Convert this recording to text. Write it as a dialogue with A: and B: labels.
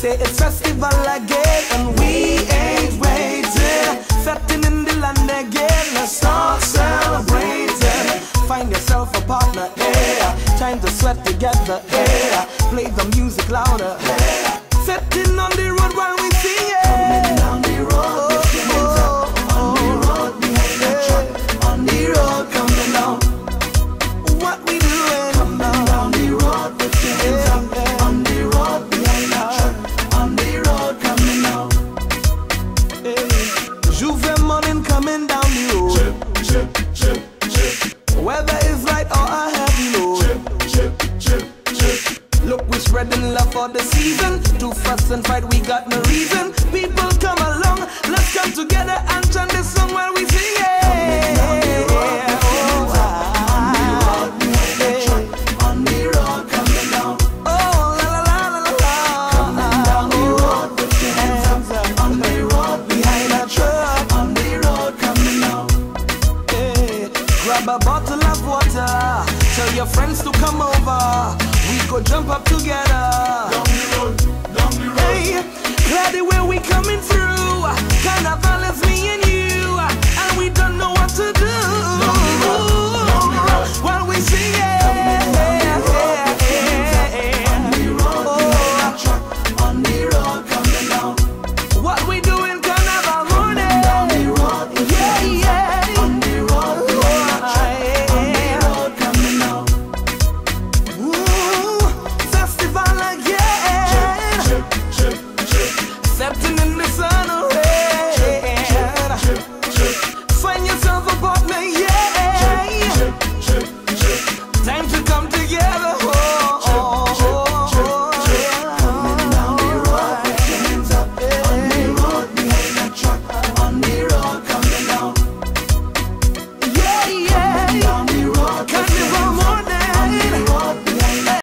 A: say it's festival again, and we ain't waiting. Setting in the land again, let's start celebrating. Find yourself a partner, yeah. Time to sweat together, yeah. Play the music louder, yeah. Setting on the road while we sing it. Coming down the road, on the road behind the truck. On the road, coming down. What we doing? Coming down the road with your hands up. On the road behind the truck. On the road, coming down. Juve morning coming down the road. Chip, chip, chip, chip. Weather is light or a heavy load. Chip, chip, chip, chip. Look, we spreading love for the season. Too fuss and fight, we got no reason. People come along, let's come together and chant this song while we sing it. On the road, coming down. Oh, la la la la la. Coming down the road with your hands up. On the road behind a truck. On the road, coming down. Grab a bottle of water. Tell your friends to come over. We go jump up together. Down the road, down the road. Hey, glad the way we coming through.